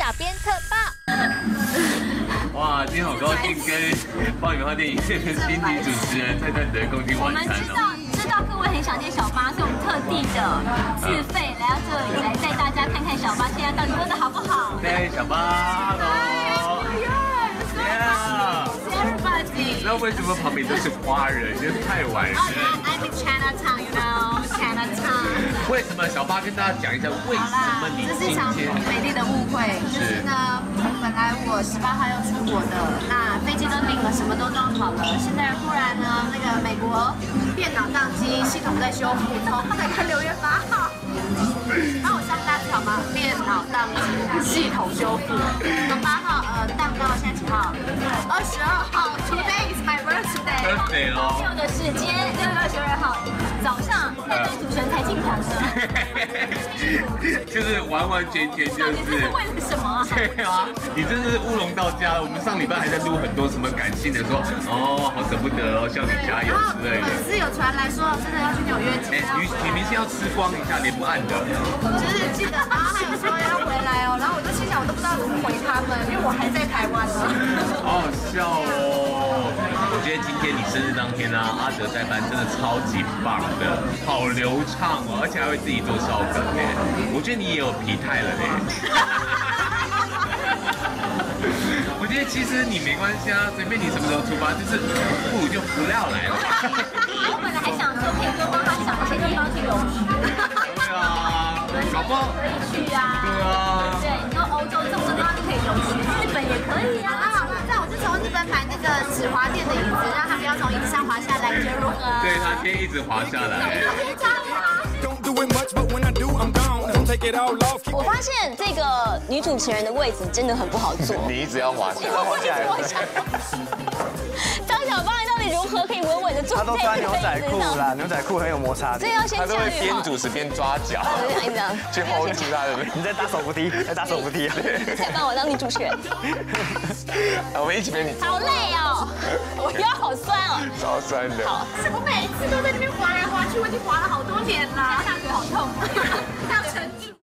小编特报。 哇，今天好高兴跟爆米花电影院的新女主持人蔡灿德共进晚餐哦。 知道各位很想念小巴，所以我们特地的自费来到这里来带大家看看小巴现在到底过得好不好。 对，小巴，Hello。 Everybody。 知道为什么旁边都是花人？就是太晚了。 I'm in Chinatown, you know, Chinatown。 为什么小巴跟大家讲一下为什么你这是一场美丽的误会。就是呢，本来我18号要出国的，那飞机都订了，什么都装好了。现在忽然呢，那个美国电脑宕机，系统在修复，从大概6月8号。然后我上大条嘛，电脑宕机，系统修复。从8号宕到现在几号？22号。Today is my birthday。 birthday 咯。 重要的时间6月22号早上，在跟主持人才进团的。 就是完完全全就是。 这是为了什么啊？ 对啊，你真是乌龙到家了。我们上礼拜还在录很多什么感性的，说哦好舍不得哦，向你加油之类的。 粉丝有传来说，真的要去纽约见。 女明星要吃光一下，脸不暗的。 就是记得，然后还有说要回来哦，然后我就心想，我都不知道怎么回他们，因为我还在台湾呢。 好好笑哦！我觉得今天你生日当天呢，阿德代班真的超级棒的，好流畅哦，而且还会自己做烧梗呢。我觉得你也有疲态了呢。我觉得其实你没关系啊，随便你什么时候出发，就是不如就不要来了。 我本来还想说可以多帮他想一些地方去游学。 对啊，搞不好可以去啊。 对啊。 对，你说欧洲这么多地方都可以游学，日本也可以啊。 这样我就从日本买那个止滑垫的椅子，让他不要从椅子上滑下来，你觉得如何？ 对，他可以一直滑下来。 我发现这个女主持人的位置真的很不好坐。 你一直要滑下来， 我一直滑下来。张小巴到底如何可以稳稳的坐在这个他都穿牛仔裤啦，牛仔裤很有摩擦力。 所以要先他都会边驾驭好。 主持边抓脚， 这样去 hold 住他的。 你在打手扶梯，在打手扶梯啊！ 才帮我当女主持人。 我们一起陪你。 好累哦，我腰好酸哦。 超酸的。 好， 我每一次都在那边滑来滑去，我已经滑了好多年了， 大腿好痛， 要沉浸。